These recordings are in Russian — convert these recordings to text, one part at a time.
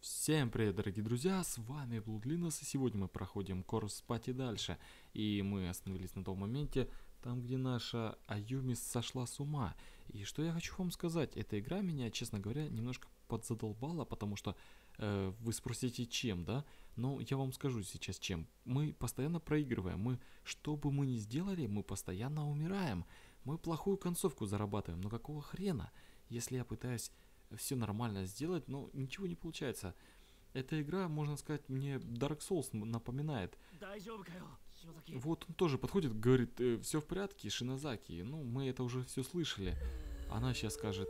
Всем привет, дорогие друзья, с вами Блудлинос, и сегодня мы проходим Корпс Пати дальше. И мы остановились на том моменте, там где наша Аюми сошла с ума. И что я хочу вам сказать, эта игра меня, честно говоря, немножко подзадолбала, потому что вы спросите, чем, да? Но я вам скажу сейчас чем. Мы постоянно проигрываем, что бы мы ни сделали, мы постоянно умираем. Мы плохую концовку зарабатываем, но какого хрена, если я пытаюсь все нормально сделать, но ничего не получается. Эта игра, можно сказать, мне Dark Souls напоминает. Вот он тоже подходит, говорит, все в порядке, Шинозаки. Ну, мы это уже все слышали. Она сейчас скажет,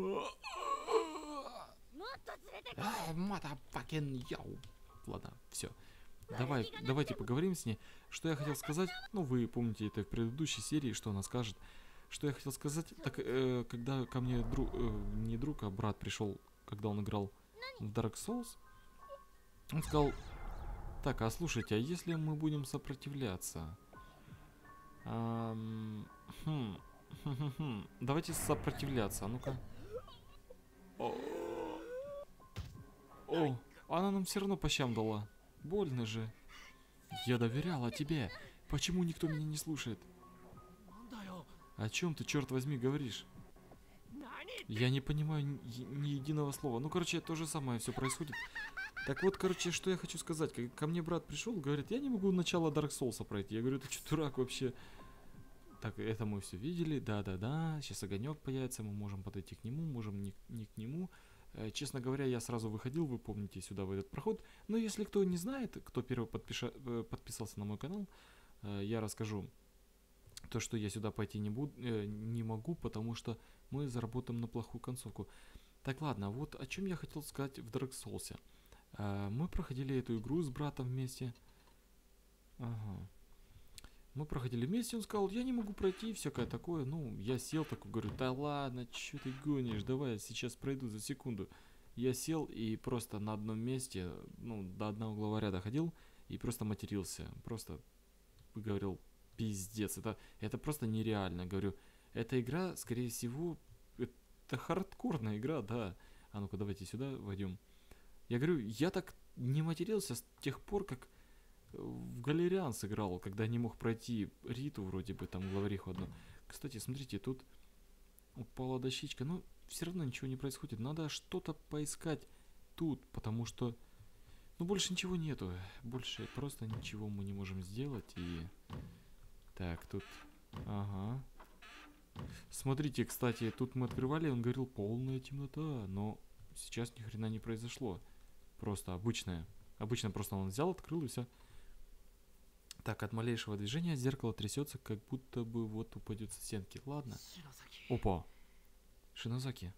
motherfucking yo. Ладно, все. Давайте поговорим с ней. Что я хотел сказать, ну, вы помните это в предыдущей серии, что она скажет. Что я хотел сказать, так когда ко мне не друг, а брат пришел, когда он играл в Dark Souls, он сказал, так, а слушайте, а если мы будем сопротивляться? Давайте сопротивляться, а ну-ка. О, она нам все равно по щам дала. Больно же. Я доверяла тебе. Почему никто меня не слушает? О чем ты, черт возьми, говоришь? Я не понимаю ни единого слова. Ну, короче, то же самое все происходит. Так вот, короче, что я хочу сказать. Ко мне брат пришел, говорит, я не могу начало Dark Souls пройти. Я говорю, ты что, дурак вообще? Так, это мы все видели. Да-да-да. Сейчас огонек появится, мы можем подойти к нему, можем не к нему. Честно говоря, я сразу выходил, вы помните, сюда в этот проход. Но если кто не знает, кто первый подписался на мой канал, я расскажу. То, что я сюда пойти не могу, потому что мы заработаем на плохую концовку. Так, ладно, вот о чем я хотел сказать в Dark Souls. Мы проходили эту игру с братом вместе. Ага. Мы проходили вместе, он сказал, я не могу пройти, всякое такое. Ну, я сел такой, говорю, да ладно, что ты гонишь, давай я сейчас пройду за секунду. Я сел и просто на одном месте, ну, до одного главаря доходил и просто матерился. Просто говорил, пиздец, это просто нереально, говорю. Эта игра, скорее всего, это хардкорная игра, да. А ну-ка, давайте сюда войдем. Я говорю, я так не матерился с тех пор, как в Галериан сыграл, когда не мог пройти Риту, вроде бы, там, главариху одну. Кстати, смотрите, тут упала дощечка, но все равно ничего не происходит. Надо что-то поискать тут, потому что, ну, больше ничего нету. Больше просто ничего мы не можем сделать, и... Так, тут... Ага. Смотрите, кстати, тут мы открывали, он говорил, полная темнота, но сейчас ни хрена не произошло. Просто обычная. Обычно просто он взял, открыл и все. Так, от малейшего движения зеркало трясется, как будто бы вот упадет со стенки. Ладно. Опа. Шинозаки.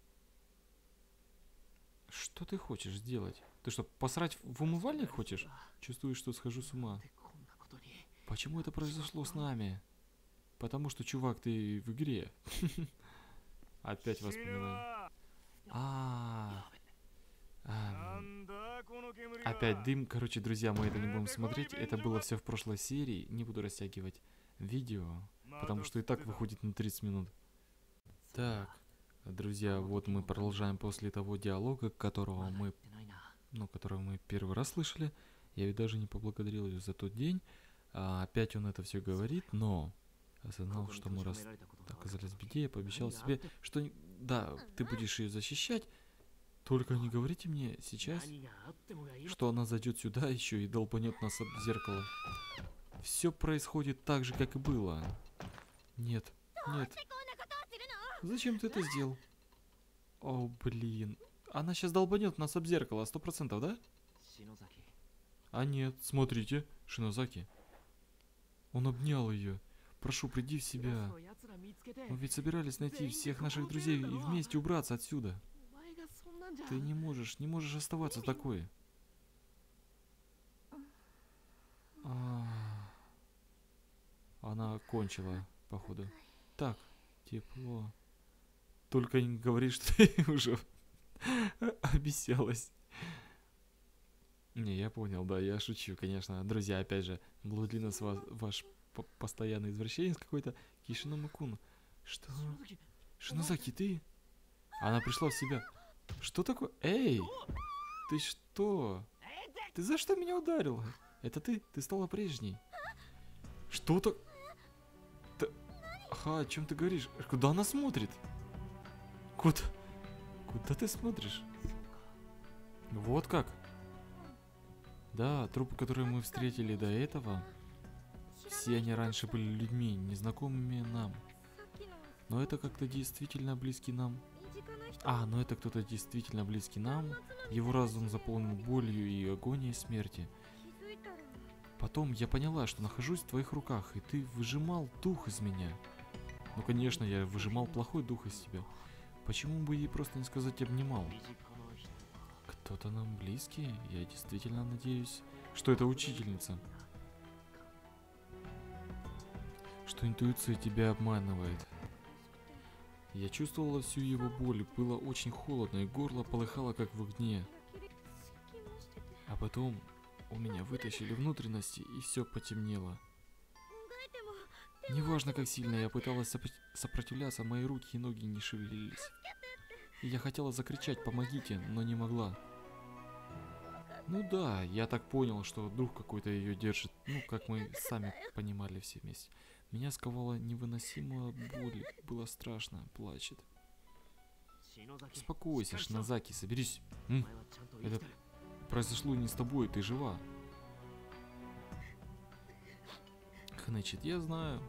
Что ты хочешь сделать? Ты что, посрать в умывальник хочешь? Чувствую, что схожу с ума. Почему это произошло с нами? Потому что, чувак, ты в игре. Опять воспоминания. Опять дым. Короче, друзья, мы это не будем смотреть. Это было все в прошлой серии. Не буду растягивать видео, потому что и так выходит на 30 минут. Так, друзья, вот мы продолжаем после того диалога, которого мы первый раз слышали. Я ведь даже не поблагодарил ее за тот день. Опять он это все говорит, но осознал, что мы раз оказались в беде, я пообещал себе, что да, ты будешь ее защищать. Только не говорите мне сейчас, что она зайдет сюда еще и долбанет нас об зеркало. Все происходит так же, как и было. Нет, нет. Зачем ты это сделал? О, блин. Она сейчас долбанет нас об зеркало, 100%, да? А нет, смотрите, Шинозаки. Он обнял ее. Прошу, приди в себя. Мы ведь собирались найти всех наших друзей и вместе убраться отсюда. Ты не можешь оставаться такой. Она кончила, походу. Так, тепло. Только не говори, что ты уже обещалась. Не, я понял, да, я шучу, конечно. Друзья, опять же, Блудлинос ваш постоянный извращенец какой-то. Кишиномакун. Что? Шинозаки, ты? Она пришла в себя. Что такое? Эй! Ты что? Ты за что меня ударила? Это ты? Ты стала прежней. Что-то... Ага, о чем ты говоришь? Куда она смотрит? Куда? Куда ты смотришь? Вот как? Да, трупы, которые мы встретили до этого, все они раньше были людьми, незнакомыми нам. Но это как-то действительно близкий нам. Но это кто-то действительно близкий нам. Его разум заполнен болью и агонией смерти. Потом я поняла, что нахожусь в твоих руках, и ты выжимал дух из меня. Ну, конечно, я выжимал плохой дух из тебя. Почему бы ей просто не сказать обнимал? Кто-то нам близкий? Я действительно надеюсь, что это учительница. Что интуиция тебя обманывает. Я чувствовала всю его боль, было очень холодно, и горло полыхало, как в огне. А потом у меня вытащили внутренности, и все потемнело. Неважно, как сильно я пыталась сопротивляться, мои руки и ноги не шевелились. И я хотела закричать «помогите», но не могла. Ну да, я так понял, что дух какой-то ее держит, ну, как мы сами понимали все вместе. Меня сковала невыносимая боль, было страшно, плачет. Успокойся, Шинозаки, соберись. Это произошло не с тобой, ты жива. Значит, я знаю.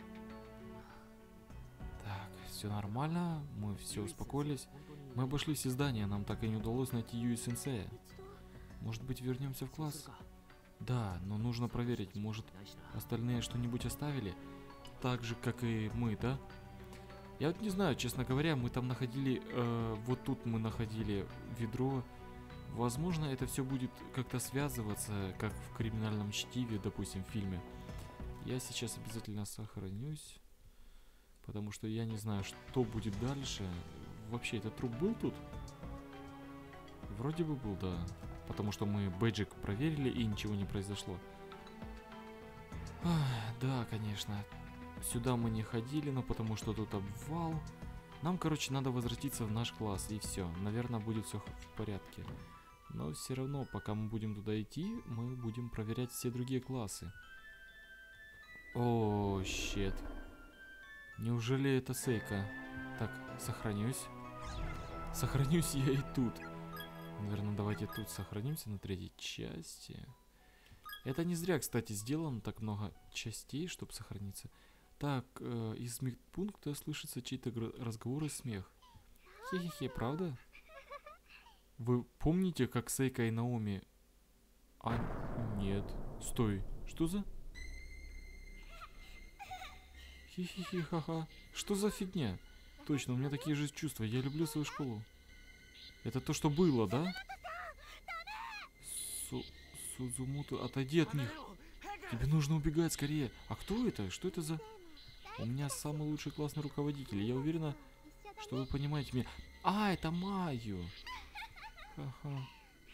Так, все нормально, мы все успокоились. Мы обошли все здания, нам так и не удалось найти Юи-сенсея. Может быть, вернемся в класс? Да, но нужно проверить, может, остальные что-нибудь оставили? Так же, как и мы, да? Я вот не знаю, честно говоря, мы там находили, вот тут мы находили ведро. Возможно, это все будет как-то связываться, как в «Криминальном чтиве», допустим, в фильме. Я сейчас обязательно сохранюсь, потому что я не знаю, что будет дальше. Вообще, этот труп был тут? Вроде бы был, да. Потому что мы бэджик проверили и ничего не произошло. Да, конечно. Сюда мы не ходили, но потому что тут обвал. Нам, короче, надо возвратиться в наш класс, и все. Наверное, будет все в порядке. Но все равно, пока мы будем туда идти, мы будем проверять все другие классы. О, щет. Неужели это Сейка? Так, сохранюсь. Сохранюсь я и тут. Наверное, давайте тут сохранимся на третьей части. Это не зря, кстати, сделано так много частей, чтобы сохраниться. Так, из медпункта слышится чей-то разговор и смех. Хе-хе-хе, правда? Вы помните, как Сейка и Наоми... нет. Стой, что за... Хи-хи-хи, ха-ха. Что за фигня? Точно, у меня такие же чувства. Я люблю свою школу. Это то, что было, да? Сузумото, отойди от них. Тебе нужно убегать скорее. А кто это? Что это за... У меня самый лучший классный руководитель. Я уверена, что вы понимаете меня. Это Майю. Ха-ха.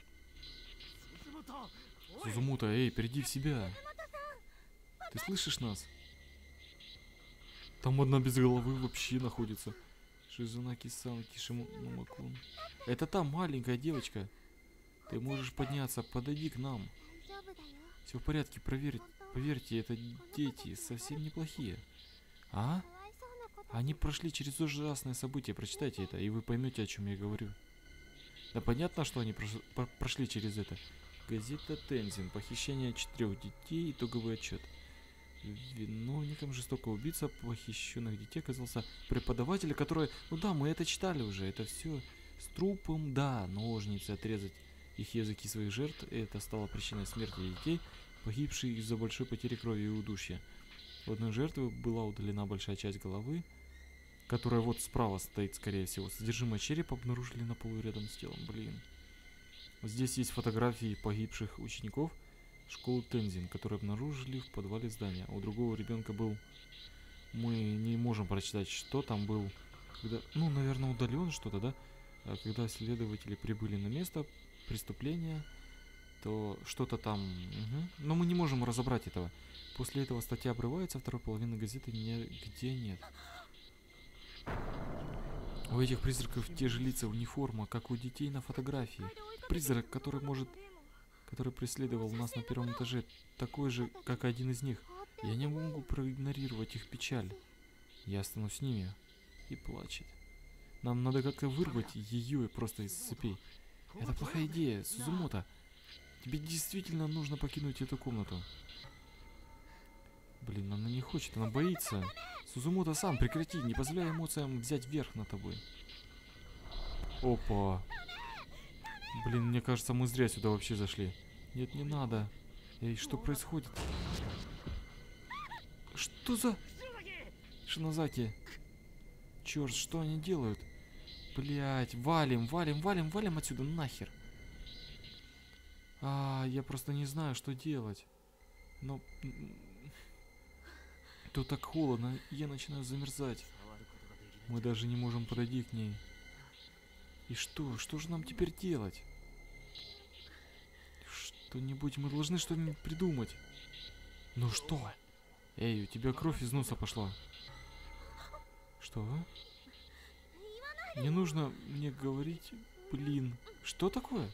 Сузумото, эй, приди в себя. Ты слышишь нас? Там одна без головы вообще находится. Шизунаки-сан, Кишимонокун. Это та маленькая девочка. Ты можешь подняться, подойди к нам. Все в порядке, поверьте, это дети совсем неплохие. Они прошли через ужасное событие, прочитайте это, и вы поймете, о чем я говорю. Да понятно, что они прошли через это. Газета Тензин, похищение 4 детей, итоговый отчет. Виновником жестокого убийца похищенных детей оказался преподаватель, который... Ну да, мы это читали уже. Это все с трупом, да, ножницы, отрезать их языки своих жертв. Это стало причиной смерти детей, погибших из-за большой потери крови и удушья. У одной жертвы была удалена большая часть головы, которая вот справа стоит, скорее всего. Содержимое черепа обнаружили на полу рядом с телом. Блин. Здесь есть фотографии погибших учеников школы Тензин, которые обнаружили в подвале здания. А у другого ребенка был... Мы не можем прочитать, что там был. Когда... Ну, наверное, удален что-то, да? А когда следователи прибыли на место преступления, то что-то там... Но мы не можем разобрать этого. После этого статья обрывается, второй половины газеты нигде нет. У этих призраков те же лица, униформа, как у детей на фотографии. Призрак, который преследовал нас на первом этаже, такой же, как один из них. Я не могу проигнорировать их печаль. Я останусь с ними. И плачет. Нам надо как-то вырвать ее просто из цепей. Это плохая идея, Сузумото. Тебе действительно нужно покинуть эту комнату. Блин, она не хочет, она боится. Сузумото сам, прекрати, не позволяй эмоциям взять верх над тобой. Опа. Блин, мне кажется, мы зря сюда вообще зашли. Нет, не надо. Эй, что происходит? Что за... Шинозаки. Черт, что они делают? Блять, валим отсюда нахер. Я просто не знаю, что делать. Но... Тут так холодно, я начинаю замерзать. Мы даже не можем подойти к ней. И что? Что же нам теперь делать? Что-нибудь, мы должны что-нибудь придумать. Ну что? Эй, у тебя кровь из носа пошла. Что? Не нужно мне говорить, блин. Что такое?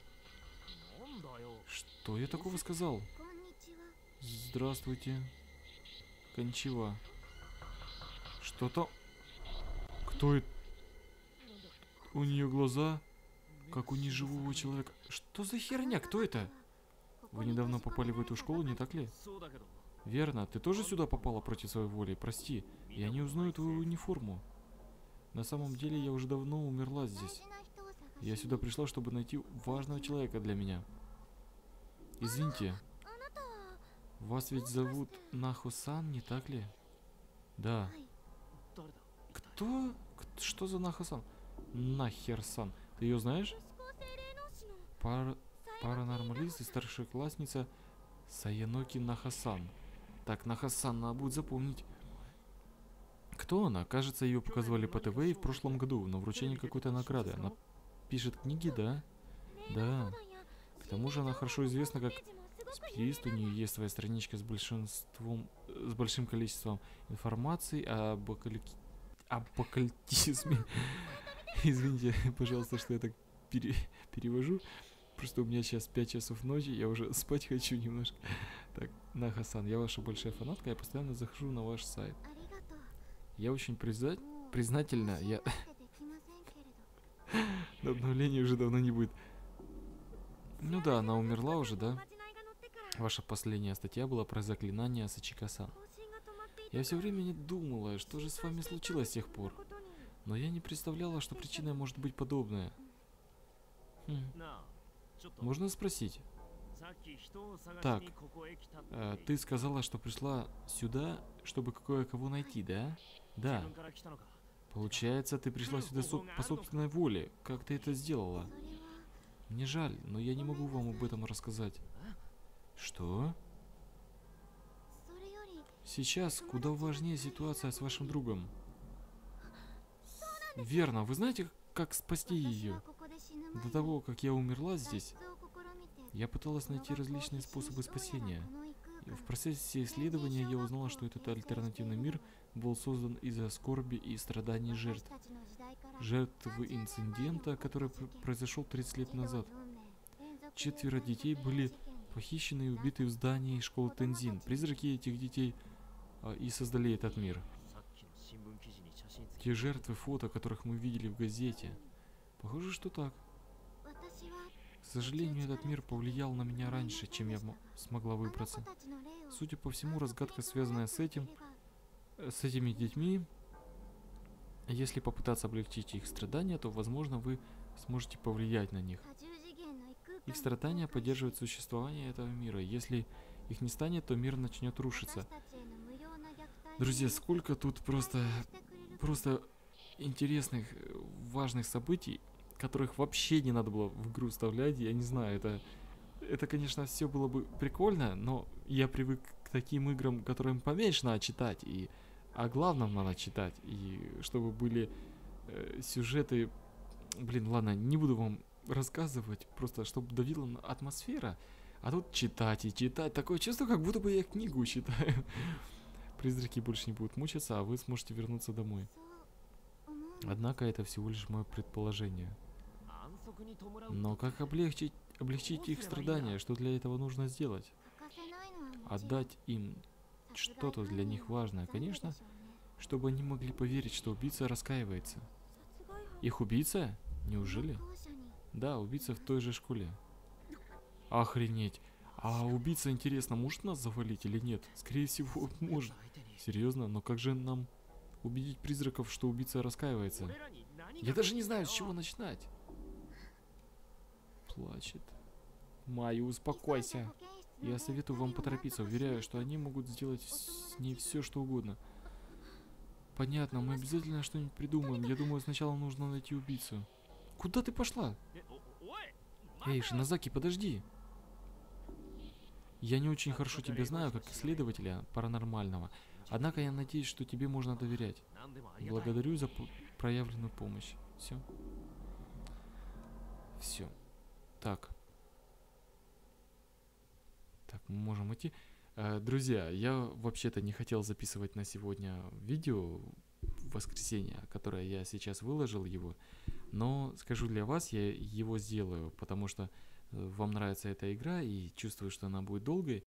Что я такого сказал? Здравствуйте. Кончива. Что-то... Кто это? У нее глаза, как у неживого человека. Что за херня? Кто это? Вы недавно попали в эту школу, не так ли? Верно. Ты тоже сюда попала против своей воли? Прости, я не узнаю твою униформу. На самом деле я уже давно умерла здесь. Я сюда пришла, чтобы найти важного человека для меня. Извините. Вас ведь зовут Нахо-сан, не так ли? Да. Кто? Что за Нахо-сан? Нахер-сан. Ты ее знаешь? Паранормалист и старшеклассница Саяноки Нахо-сан. Так, Нахо-сан, надо будет запомнить. Кто она? Кажется, ее показывали по ТВ и в прошлом году на вручении какой-то награды. Она пишет книги, да? Да. К тому же она хорошо известна как специалист. У нее есть своя страничка с большим количеством информации об оккультизме. Извините, пожалуйста, что я так перевожу. Просто у меня сейчас 5 часов ночи, я уже спать хочу немножко. Так, Нахо-сан, я ваша большая фанатка, я постоянно захожу на ваш сайт. Я очень признательна, я... На обновление уже давно не будет. Ну да, она умерла уже, да? Ваша последняя статья была про заклинание Сачика-сан. Я все время не думала, что же с вами случилось с тех пор. Но я не представляла, что причиной может быть подобное. Можно спросить? Так, ты сказала, что пришла сюда, чтобы кое-кого найти, да? Да. Получается, ты пришла сюда по собственной воле. Как ты это сделала? Мне жаль, но я не могу вам об этом рассказать. Что? Сейчас куда важнее ситуация с вашим другом. Верно, вы знаете, как спасти ее? До того, как я умерла здесь, я пыталась найти различные способы спасения. И в процессе исследования я узнала, что этот альтернативный мир был создан из-за скорби и страданий жертв. Жертвы инцидента, который произошел 30 лет назад. 4 детей были похищены и убиты в здании школы Тензин. Призраки этих детей и создали этот мир. Те жертвы фото, которых мы видели в газете. Похоже, что так. К сожалению, этот мир повлиял на меня раньше, чем я смогла выбраться. Судя по всему, разгадка, связанная с этими детьми, если попытаться облегчить их страдания, то, возможно, вы сможете повлиять на них. Их страдания поддерживают существование этого мира. Если их не станет, то мир начнет рушиться. Друзья, сколько тут просто интересных, важных событий, которых вообще не надо было в игру вставлять. Я не знаю, это, конечно, все было бы прикольно, но я привык к таким играм, которым поменьше надо читать, и о главном надо читать, и чтобы были сюжеты... Блин, ладно, не буду вам рассказывать, просто чтобы давила атмосфера, а тут читать и читать. Такое чувство, как будто бы я книгу читаю. Призраки больше не будут мучиться, а вы сможете вернуться домой. Однако это всего лишь мое предположение. Но как облегчить их страдания? Что для этого нужно сделать? Отдать им что-то для них важное, конечно, чтобы они могли поверить, что убийца раскаивается. Их убийца? Неужели? Да, убийца в той же школе. Охренеть. А убийца, интересно, может нас завалить или нет? Скорее всего, может. Серьезно? Но как же нам убедить призраков, что убийца раскаивается? Я даже не знаю, с чего начинать. Плачет. Майя, успокойся. Я советую вам поторопиться. Уверяю, что они могут сделать с ней все, что угодно. Понятно, мы обязательно что-нибудь придумаем. Я думаю, сначала нужно найти убийцу. Куда ты пошла? Эй, Шинозаки, подожди. Я не очень хорошо тебя знаю, как исследователя паранормального. Однако я надеюсь, что тебе можно доверять. Благодарю за проявленную помощь. Все. Все. Так. Так, мы можем идти. Друзья, я вообще-то не хотел записывать на сегодня видео в воскресенье, которое я сейчас выложил его. Но скажу для вас, я его сделаю, потому что вам нравится эта игра и чувствую, что она будет долгой.